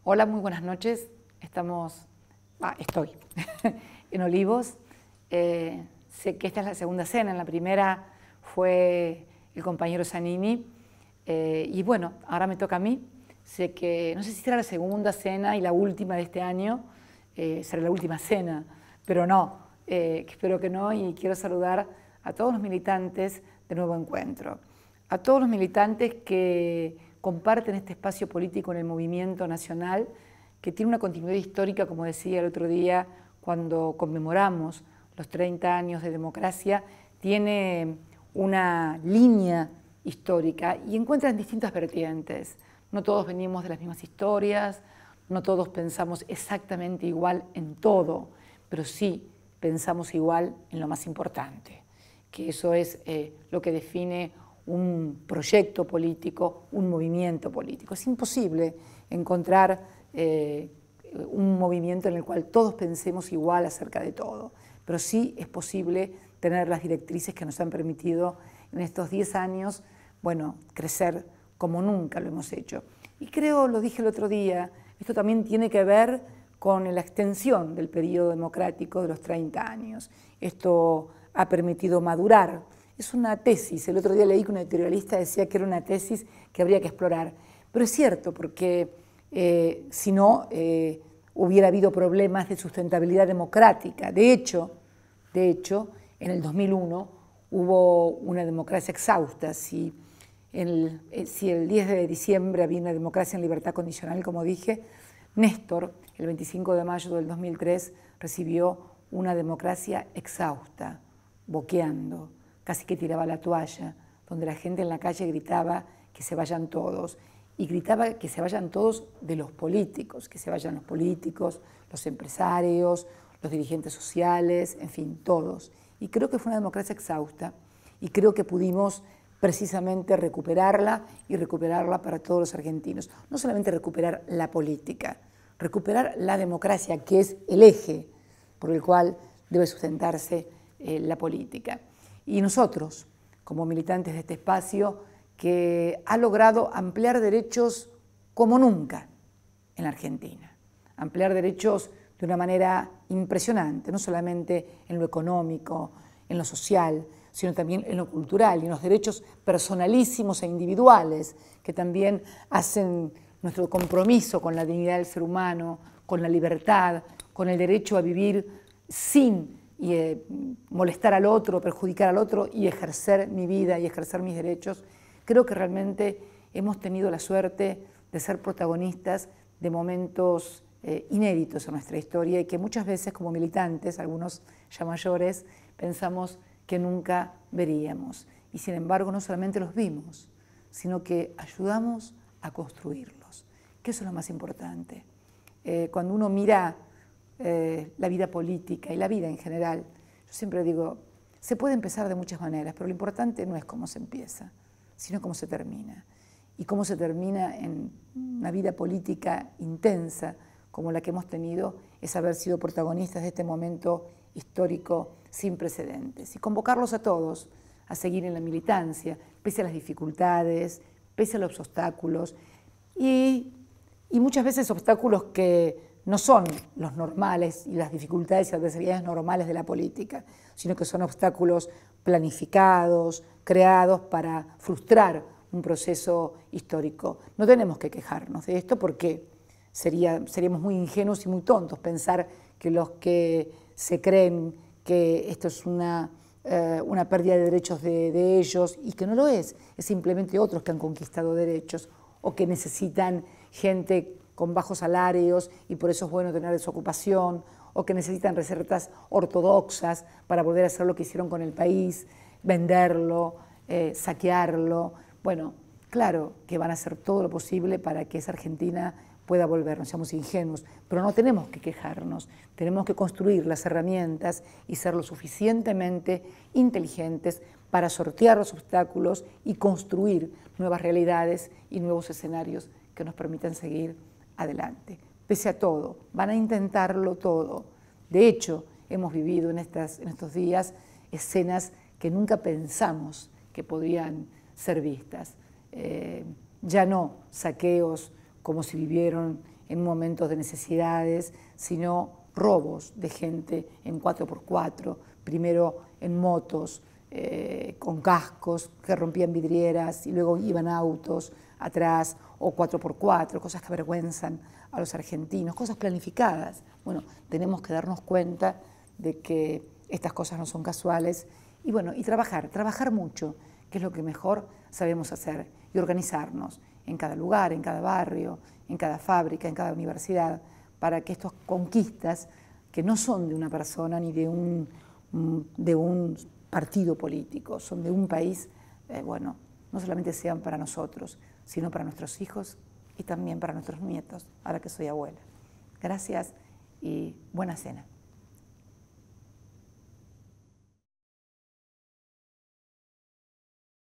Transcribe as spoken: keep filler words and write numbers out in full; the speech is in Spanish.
Hola, muy buenas noches. Estamos, ah, estoy en Olivos. Eh, sé que esta es la segunda cena. En la primera fue el compañero Zanini. Eh, y bueno, ahora me toca a mí. Sé que, no sé si será la segunda cena y la última de este año. Eh, será la última cena, pero no. Eh, espero que no. Y quiero saludar a todos los militantes de Nuevo Encuentro. A todos los militantes que comparten este espacio político en el movimiento nacional, que tiene una continuidad histórica, como decía el otro día, cuando conmemoramos los treinta años de democracia, tiene una línea histórica y encuentra en distintas vertientes. No todos venimos de las mismas historias, no todos pensamos exactamente igual en todo, pero sí pensamos igual en lo más importante, que eso es eh, lo que define un proyecto político, un movimiento político. Es imposible encontrar eh, un movimiento en el cual todos pensemos igual acerca de todo, pero sí es posible tener las directrices que nos han permitido en estos diez años, bueno, crecer como nunca lo hemos hecho. Y creo, lo dije el otro día, esto también tiene que ver con la extensión del periodo democrático de los treinta años. Esto ha permitido madurar. Es una tesis. El otro día leí que un editorialista decía que era una tesis que habría que explorar. Pero es cierto, porque eh, si no, eh, hubiera habido problemas de sustentabilidad democrática. De hecho, de hecho, en el dos mil uno hubo una democracia exhausta. Si el, si el diez de diciembre había una democracia en libertad condicional, como dije, Néstor, el veinticinco de mayo del dos mil tres, recibió una democracia exhausta, boqueando, casi que tiraba la toalla, donde la gente en la calle gritaba que se vayan todos, y gritaba que se vayan todos de los políticos, que se vayan los políticos, los empresarios, los dirigentes sociales, en fin, todos. Y creo que fue una democracia exhausta, y creo que pudimos precisamente recuperarla y recuperarla para todos los argentinos. No solamente recuperar la política, recuperar la democracia, que es el eje por el cual debe sustentarse eh, la política. Y nosotros, como militantes de este espacio, que ha logrado ampliar derechos como nunca en la Argentina, ampliar derechos de una manera impresionante, no solamente en lo económico, en lo social, sino también en lo cultural y en los derechos personalísimos e individuales que también hacen nuestro compromiso con la dignidad del ser humano, con la libertad, con el derecho a vivir sin y eh, molestar al otro, perjudicar al otro y ejercer mi vida y ejercer mis derechos. Creo que realmente hemos tenido la suerte de ser protagonistas de momentos eh, inéditos en nuestra historia y que muchas veces como militantes, algunos ya mayores, pensamos que nunca veríamos. Y sin embargo no solamente los vimos, sino que ayudamos a construirlos, que eso es lo más importante. Eh, cuando uno mira Eh, la vida política y la vida en general, yo siempre digo, se puede empezar de muchas maneras, pero lo importante no es cómo se empieza, sino cómo se termina. Y cómo se termina en una vida política intensa como la que hemos tenido es haber sido protagonistas de este momento histórico sin precedentes. Y convocarlos a todos a seguir en la militancia, pese a las dificultades, pese a los obstáculos, y, y muchas veces obstáculos que no son los normales y las dificultades y adversidades normales de la política, sino que son obstáculos planificados, creados para frustrar un proceso histórico. No tenemos que quejarnos de esto porque sería, seríamos muy ingenuos y muy tontos pensar que los que se creen que esto es una, eh, una pérdida de derechos de, de ellos, y que no lo es, es simplemente otros que han conquistado derechos o que necesitan gente con bajos salarios y por eso es bueno tener desocupación, o que necesitan recetas ortodoxas para volver a hacer lo que hicieron con el país, venderlo, eh, saquearlo. Bueno, claro que van a hacer todo lo posible para que esa Argentina pueda volver, no seamos ingenuos, pero no tenemos que quejarnos, tenemos que construir las herramientas y ser lo suficientemente inteligentes para sortear los obstáculos y construir nuevas realidades y nuevos escenarios que nos permitan seguir adelante. Pese a todo, van a intentarlo todo. De hecho, hemos vivido en, estas, en estos días escenas que nunca pensamos que podrían ser vistas. Eh, ya no saqueos como se vivieron en momentos de necesidades, sino robos de gente en cuatro por cuatro, primero en motos, eh, con cascos que rompían vidrieras y luego iban autos atrás, o cuatro por cuatro, cosas que avergüenzan a los argentinos, cosas planificadas. Bueno, tenemos que darnos cuenta de que estas cosas no son casuales y bueno, y trabajar, trabajar mucho, que es lo que mejor sabemos hacer, y organizarnos en cada lugar, en cada barrio, en cada fábrica, en cada universidad, para que estas conquistas, que no son de una persona ni de un, de un partido político, son de un país, eh, bueno, no solamente sean para nosotros, sino para nuestros hijos y también para nuestros nietos, ahora que soy abuela. Gracias y buena cena.